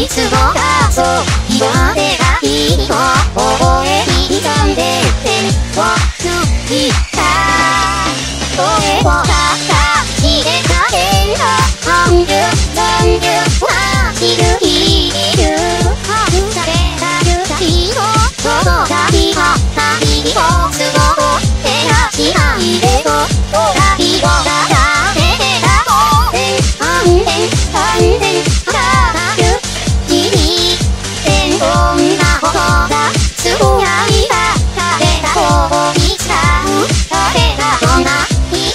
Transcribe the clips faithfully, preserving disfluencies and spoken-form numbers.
いつもだそう今でがいいと覚えに刻んで点を抜いた声をたったしてた変な半熟残留は知るいるはずされたゆたいのその旅は旅を過ごしてらしないでと旅をだだててた当然安全安全からる君ってこんなことがつぶやいた誰だこうにした誰だそんなに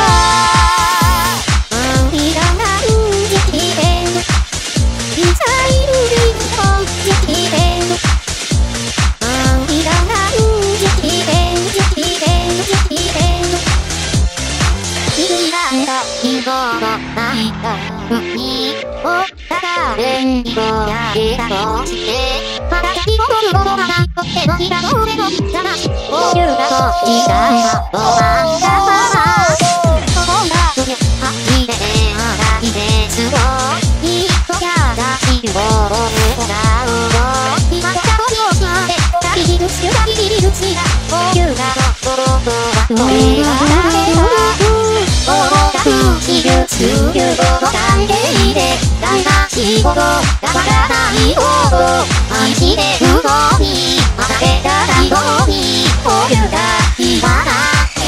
うんいらない時期でミサイルリンコン時期でうんいらない時期で時期で時期でいらんだ希望のないた海をただ連にぼやげたとしてまだ先ほどのものがないと手のひらの上のざましこういうだと時代が終わったままそうだとよ初めて洗いですよいいとやだしようをだうの今だとよしまで二人ずつ二人ずつだこういうだと心とはどれが誰だ手術いうこと関係でだが仕事がわからないほど愛してるのにまだ出た最後にこういうだ今だって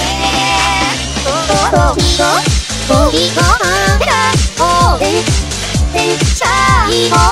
心にと飛び込んだ当然全最後